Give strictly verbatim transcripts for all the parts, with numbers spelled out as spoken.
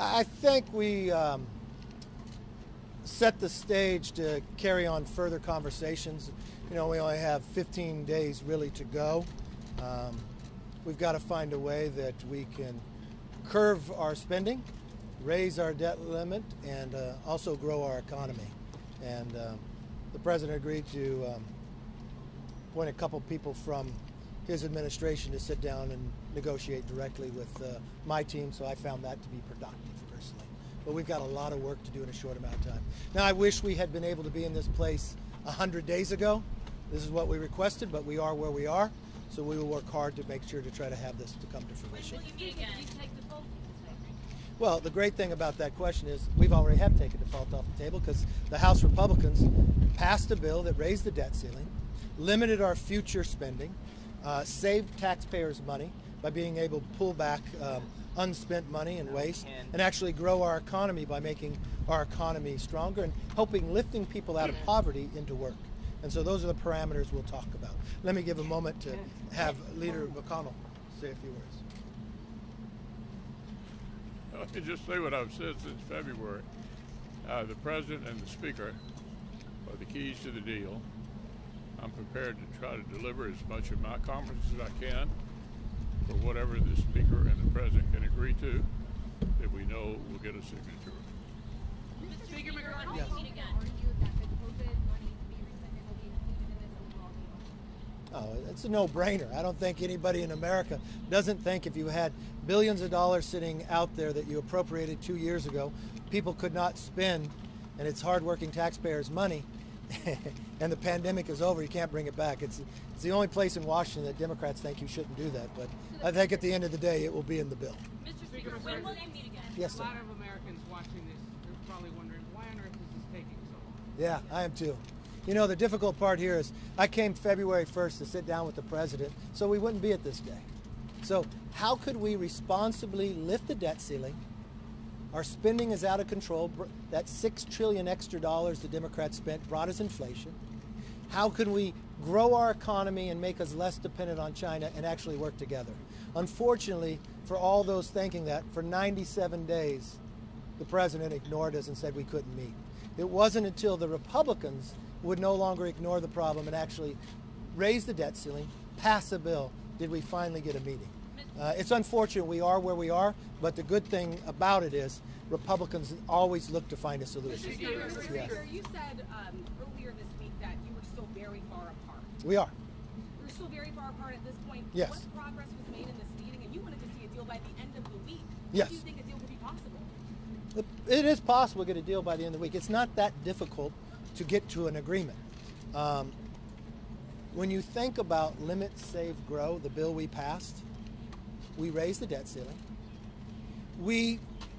I think we um, set the stage to carry on further conversations. You know, we only have fifteen days really to go. Um, we've got to find a way that we can curve our spending, raise our debt limit, and uh, also grow our economy. And um, the president agreed to um, appoint a couple people from his administration to sit down and negotiate directly with uh, my team, so I found that to be productive personally. But we've got a lot of work to do in a short amount of time. Now, I wish we had been able to be in this place one hundred days ago. This is what we requested, but we are where we are, so we will work hard to make sure to try to have this to come to fruition. When will you meet again? You take the vote? Well, the great thing about that question is we've already have taken default off the table because the House Republicans passed a bill that raised the debt ceiling, limited our future spending, uh, saved taxpayers money by being able to pull back um, unspent money and waste, and actually grow our economy by making our economy stronger and helping lifting people out of poverty into work. And so those are the parameters we'll talk about. Let me give a moment to have Leader McConnell say a few words. Let me just say what I've said since February. Uh, the President and the Speaker are the keys to the deal. I'm prepared to try to deliver as much of my conference as I can for whatever the Speaker and the President can agree to that we know will get a signature. Mister Speaker, when yes. will you meet again? Oh, it's a no-brainer. I don't think anybody in America doesn't think if you had billions of dollars sitting out there that you appropriated two years ago, people could not spend, and it's hard-working taxpayers' money, and the pandemic is over, you can't bring it back. It's, it's the only place in Washington that Democrats think you shouldn't do that, but I think at the end of the day, it will be in the bill. Mister Speaker, when will you meet again? Yes, sir. A lot of Americans watching this are probably wondering, why on earth is this taking so long? Yeah, I am too. You know, the difficult part here is I came February first to sit down with the president so we wouldn't be at this day. So how could we responsibly lift the debt ceiling? Our spending is out of control. That six trillion dollars extra dollars the Democrats spent brought us inflation. How can we grow our economy and make us less dependent on China and actually work together? Unfortunately, for all those thinking that, for ninety-seven days, the president ignored us and said we couldn't meet. It wasn't until the Republicans would no longer ignore the problem and actually raise the debt ceiling, pass a bill, did we finally get a meeting. Uh, it's unfortunate we are where we are, but the good thing about it is Republicans always look to find a solution. Mister Speaker, Mister Yes. Speaker, you said um, earlier this week that you were still very far apart. We are. You're still very far apart at this point. Yes. What progress was made in this meeting, and you wanted to see a deal by the end of the week? Yes. Do you think a deal could be possible? It is possible to get a deal by the end of the week. It's not that difficult to get to an agreement. Um, when you think about Limit, Save, Grow, the bill we passed, we raised the debt ceiling. We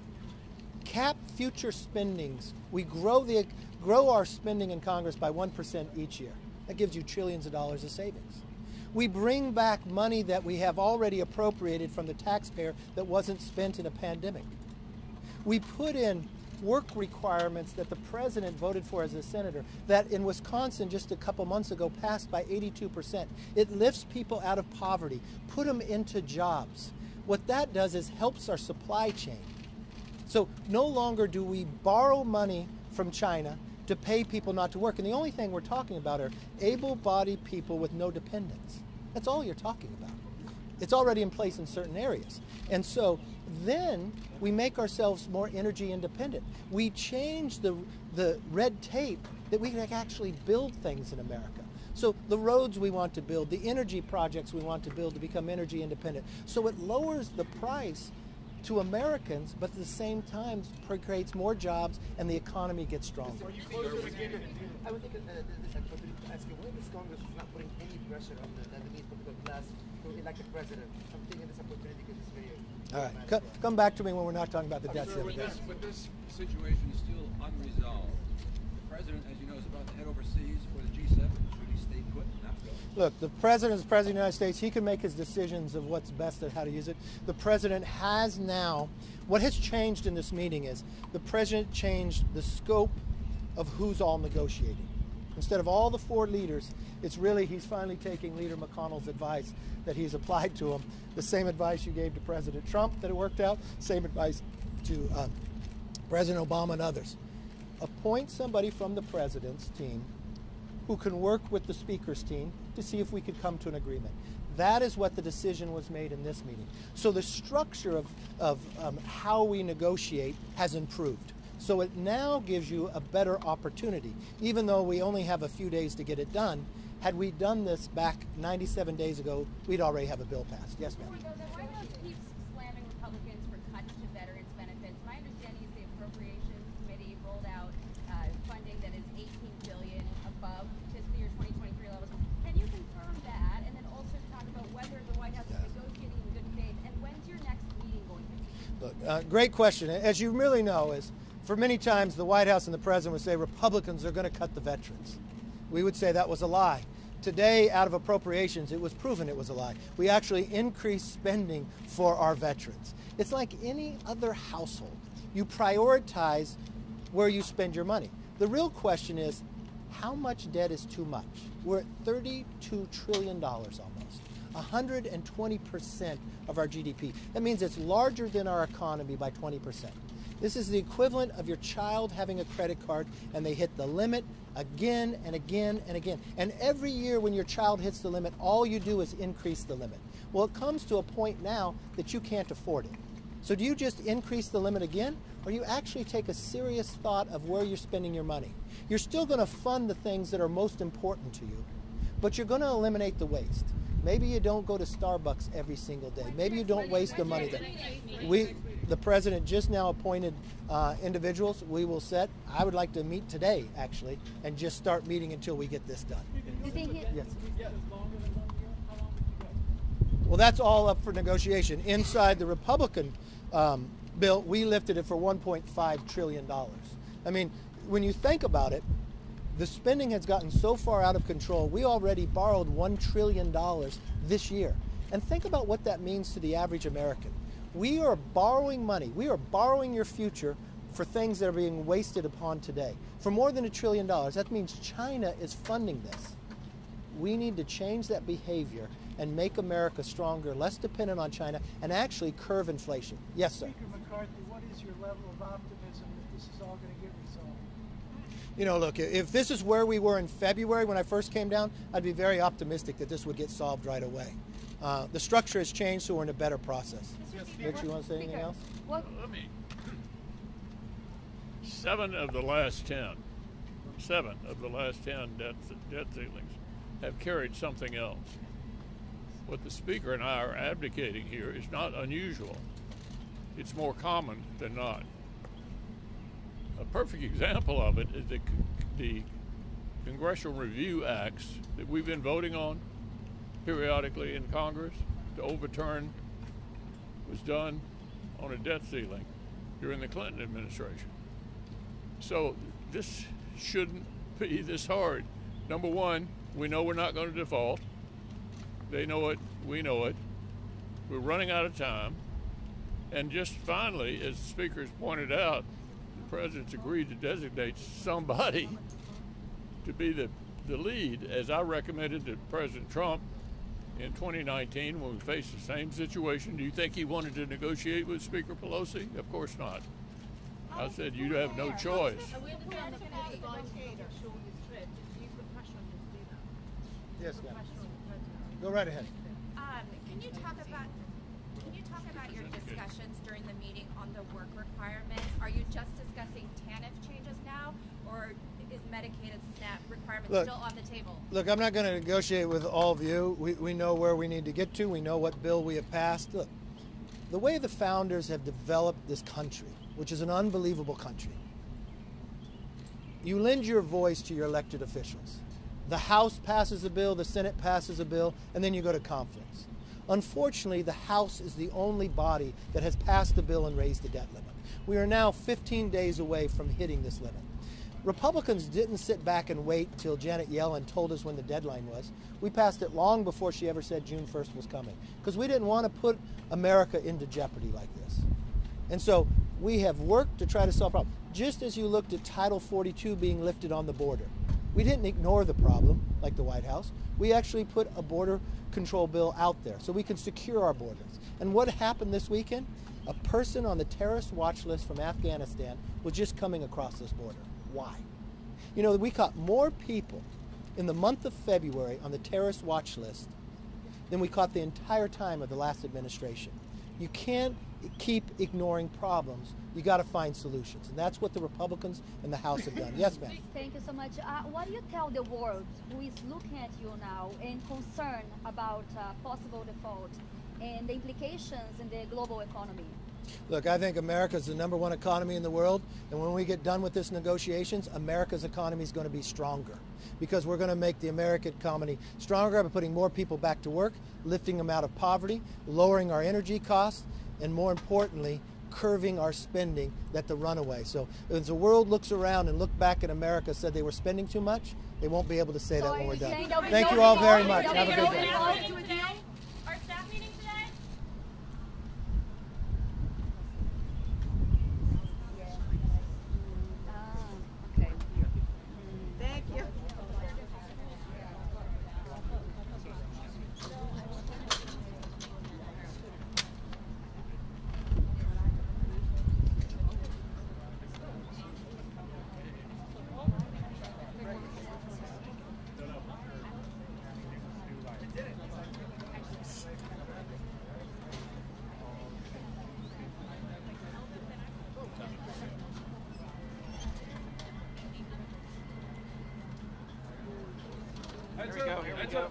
cap future spendings. We grow the grow our spending in Congress by one percent each year. That gives you trillions of dollars of savings. We bring back money that we have already appropriated from the taxpayer that wasn't spent in a pandemic. We put in work requirements that the president voted for as a senator that in Wisconsin just a couple months ago passed by eighty-two percent. It lifts people out of poverty, put them into jobs. What that does is helps our supply chain. So no longer do we borrow money from China to pay people not to work. And the only thing we're talking about are able-bodied people with no dependents. That's all you're talking about. It's already in place in certain areas. And so then we make ourselves more energy independent. We change the, the red tape that we can actually build things in America. So the roads we want to build, the energy projects we want to build to become energy independent. So it lowers the price to Americans, but at the same time creates more jobs and the economy gets stronger. I would take uh, this opportunity to ask you, why this Congress is not putting any pressure on the Lebanese political class to elect a president? I'm taking this opportunity because it's very... All right, C come back to me when we're not talking about the debt ceiling. With this, with this situation still unresolved, the president, as you know, is about to head overseas for the G seven. Should he stay put and not go? Look, the president is the president of the United States. He can make his decisions of what's best and how to use it. The president has now, what has changed in this meeting is the president changed the scope of who's all negotiating. Instead of all the four leaders, it's really he's finally taking Leader McConnell's advice that he's applied to him. The same advice you gave to President Trump that it worked out, same advice to um, President Obama and others. Appoint somebody from the president's team who can work with the speaker's team to see if we could come to an agreement. That is what the decision was made in this meeting. So the structure of, of um, how we negotiate has improved. So it now gives you a better opportunity. Even though we only have a few days to get it done, had we done this back ninety-seven days ago, we'd already have a bill passed. Yes, ma'am. The White House keeps slamming Republicans for cuts to veterans benefits. My understanding is the Appropriations Committee rolled out uh, funding that is eighteen billion dollars above fiscal year twenty twenty-three levels. Can you confirm that, and then also talk about whether the White House is negotiating in good faith, and when's your next meeting going to be? Look, uh, great question. As you really know, is for many times the White House and the president would say Republicans are going to cut the veterans. We would say that was a lie. Today, out of appropriations, it was proven it was a lie. We actually increased spending for our veterans. It's like any other household. You prioritize where you spend your money. The real question is, how much debt is too much? We're at thirty-two trillion dollars almost, one hundred twenty percent of our G D P. That means it's larger than our economy by twenty percent. This is the equivalent of your child having a credit card and they hit the limit again and again and again. And every year when your child hits the limit, all you do is increase the limit. Well, it comes to a point now that you can't afford it. So do you just increase the limit again, or you actually take a serious thought of where you're spending your money? You're still going to fund the things that are most important to you, but you're going to eliminate the waste. Maybe you don't go to Starbucks every single day. Maybe you don't waste the money there. We, the president just now appointed uh, individuals we will set. I would like to meet today, actually, and just start meeting until we get this done. Yes. Well, that's all up for negotiation. Inside the Republican um, bill, we lifted it for one point five trillion dollars. I mean, when you think about it, the spending has gotten so far out of control. We already borrowed one trillion dollars this year. And think about what that means to the average American. We are borrowing money. We are borrowing your future for things that are being wasted upon today. For more than a trillion dollars, that means China is funding this. We need to change that behavior and make America stronger, less dependent on China, and actually curb inflation. Yes, sir. Speaker McCarthy, what is your level of optimism that this is all going to get resolved? You know, look, if this is where we were in February when I first came down, I'd be very optimistic that this would get solved right away. Uh, the structure has changed, so we're in a better process. Rich, you want to say anything else? Well, let me. Seven of the last ten, seven of the last ten debt, debt ceilings have carried something else. What the Speaker and I are advocating here is not unusual. It's more common than not. A perfect example of it is the, the Congressional Review Acts that we've been voting on periodically in Congress to overturn was done on a debt ceiling during the Clinton administration. So this shouldn't be this hard. Number one, we know we're not going to default. They know it, we know it. We're running out of time. And just finally, as the Speaker has pointed out, the President's agreed to designate somebody to be the, the lead, as I recommended to President Trump in twenty nineteen when we faced the same situation. Do you think he wanted to negotiate with Speaker Pelosi? Of course not. I said, you have no choice. Yes, ma'am. Go right ahead. Um, can you talk about can you talk about your discussions during the meeting on the work requirements? Are you just discussing TANF changes now, or is Medicaid and SNAP requirements Look, still on the table? Look, I'm not going to negotiate with all of you. We, we know where we need to get to. We know what bill we have passed. Look, the way the founders have developed this country, which is an unbelievable country, you lend your voice to your elected officials. The House passes a bill, the Senate passes a bill, and then you go to conference. Unfortunately, the House is the only body that has passed a bill and raised the debt limit. We are now fifteen days away from hitting this limit. Republicans didn't sit back and wait till Janet Yellen told us when the deadline was. We passed it long before she ever said June first was coming, because we didn't want to put America into jeopardy like this. And so we have worked to try to solve problems. Just as you looked at Title forty-two being lifted on the border, We didn't ignore the problem like the White House. We actually put a border control bill out there so we can secure our borders. And what happened this weekend? A person on the terrorist watch list from Afghanistan was just coming across this border. Why? You know, we caught more people in the month of February on the terrorist watch list than we caught the entire time of the last administration. You can't keep ignoring problems. You got to find solutions. And that's what the Republicans in the House have done. Yes, ma'am. Thank you so much. Uh, what do you tell the world who is looking at you now and concerned about uh, possible default and the implications in the global economy? Look, I think America is the number one economy in the world, and when we get done with this negotiations, America's economy is going to be stronger because we're going to make the American economy stronger by putting more people back to work, lifting them out of poverty, lowering our energy costs, and more importantly, curving our spending that the runaway. So as the world looks around and look back at America said they were spending too much, they won't be able to say So that are when we're you done. saying there'll be Thank no you all default? very much. There'll Have be a no good day. default? Our staff meeting today? Ah, okay. Thank you. Here we go, here we go.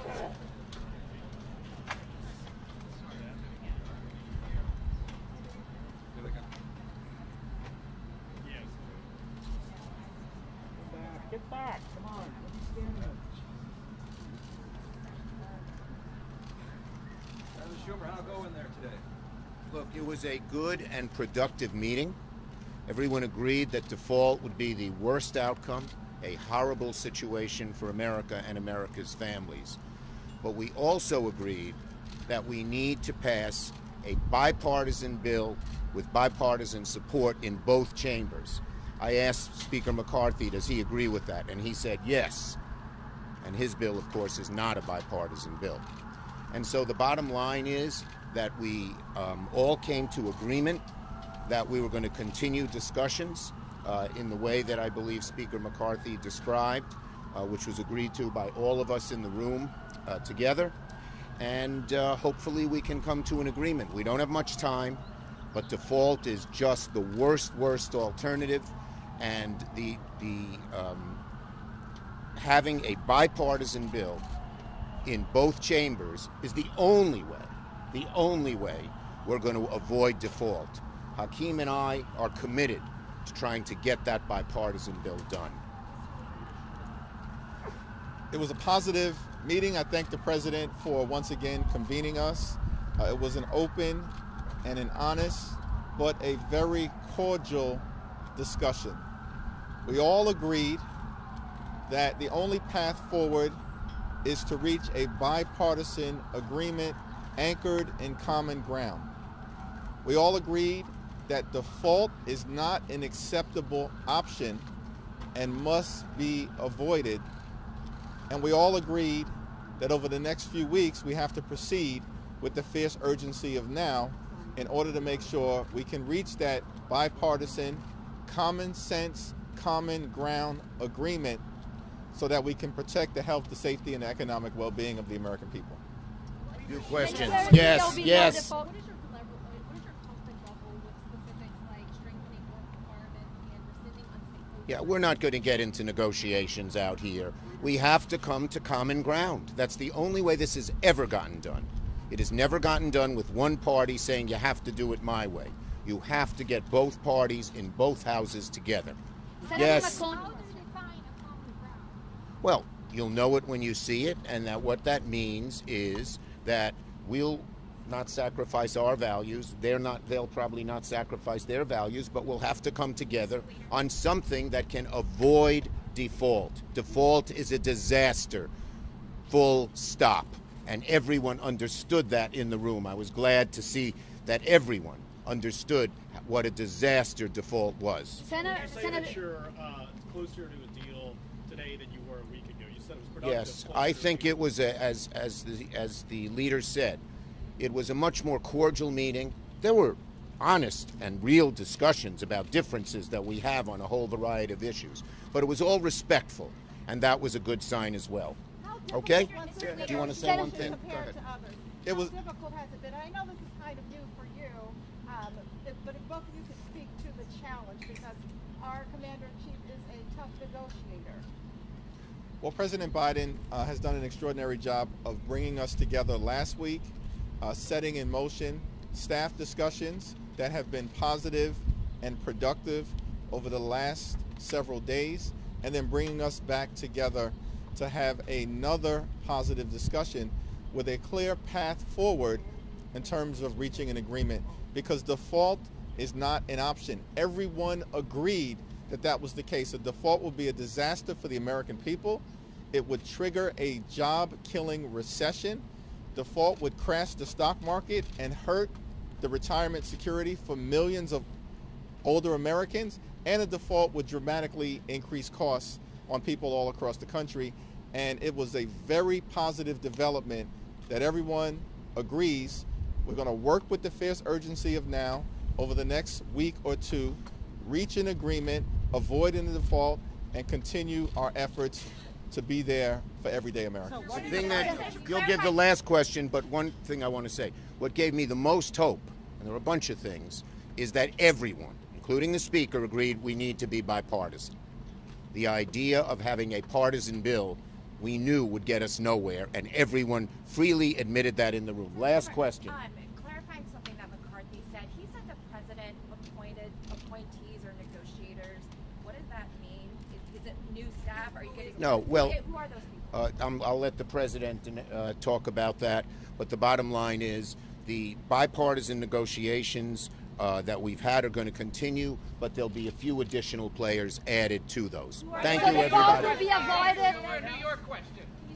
Get back, come on. Let me stand there. Senator Schumer, how'd it go in there today? Look, it was a good and productive meeting. Everyone agreed that default would be the worst outcome, a horrible situation for America and America's families. But we also agreed that we need to pass a bipartisan bill with bipartisan support in both chambers. I asked Speaker McCarthy, does he agree with that? And he said yes. And his bill, of course, is not a bipartisan bill. And so the bottom line is that we um, all came to agreement that we were going to continue discussions uh, in the way that I believe Speaker McCarthy described, uh, which was agreed to by all of us in the room uh, together. And uh, hopefully we can come to an agreement. We don't have much time, but default is just the worst, worst alternative. And the, the um, having a bipartisan bill in both chambers is the only way, the only way we're going to avoid default. Hakeem and I are committed to trying to get that bipartisan bill done. It was a positive meeting. I thank the President for once again convening us. Uh, it was an open and an honest, but a very cordial discussion. We all agreed that the only path forward is to reach a bipartisan agreement anchored in common ground. We all agreed that default is not an acceptable option and must be avoided. And we all agreed that over the next few weeks we have to proceed with the fierce urgency of now in order to make sure we can reach that bipartisan, common sense, common ground agreement so that we can protect the health, the safety, and the economic well-being of the American people. Few questions. There- Yes, there'll be no yes. default. What is your collaborative, what is your comfort level with specifics like strengthening work requirements and rescinding unsafe? Yeah, we're not going to get into negotiations out here. We have to come to common ground. That's the only way this has ever gotten done. It has never gotten done with one party saying you have to do it my way. You have to get both parties in both houses together. Senator Yes. McCon- How do you define a common ground? Well, you'll know it when you see it, and that what that means is that we'll not sacrifice our values. They're not, they'll probably not sacrifice their values, but we'll have to come together on something that can avoid default. Default is a disaster. Full stop. And everyone understood that in the room. I was glad to see that everyone understood what a disaster default was. Senator, Would you say Senator, that you're uh, closer to a deal today than you were a week ago. You said it was productive. Yes, I think it was, a, as, as, the, as the leader said, it was a much more cordial meeting. There were honest and real discussions about differences that we have on a whole variety of issues. But it was all respectful, and that was a good sign as well. Okay? Do you want to say one thing? Go ahead. To others? It was How difficult has it been? I know this is kind of new for you, um, if, but if both of you could speak to the challenge, because our commander-in-chief is a tough negotiator. Well, President Biden uh, has done an extraordinary job of bringing us together last week, uh, setting in motion staff discussions that have been positive and productive over the last several days, and then bringing us back together to have another positive discussion with a clear path forward in terms of reaching an agreement, because default is not an option. Everyone agreed that that was the case. A default would be a disaster for the American people. It would trigger a job-killing recession. Default would crash the stock market and hurt the retirement security for millions of older Americans, and a default would dramatically increase costs on people all across the country. And it was a very positive development that everyone agrees we're going to work with the fierce urgency of now over the next week or two, reach an agreement, avoid a default, and continue our efforts to be there for everyday Americans. The thing that, you'll give the last question, but one thing I want to say, what gave me the most hope, and there are a bunch of things, is that everyone, including the Speaker, agreed we need to be bipartisan. The idea of having a partisan bill we knew would get us nowhere, and everyone freely admitted that in the room. Last question. Um, clarifying something that McCarthy said, he said the president appointed appointees or negotiators. What does that mean? Is, is it new staff? Are you getting No, well, who are those people? Uh, I'm, I'll let the president uh, talk about that, but the bottom line is the bipartisan negotiations uh, that we've had are going to continue, but there'll be a few additional players added to those. Thank you, everybody. Be avoided. New York question.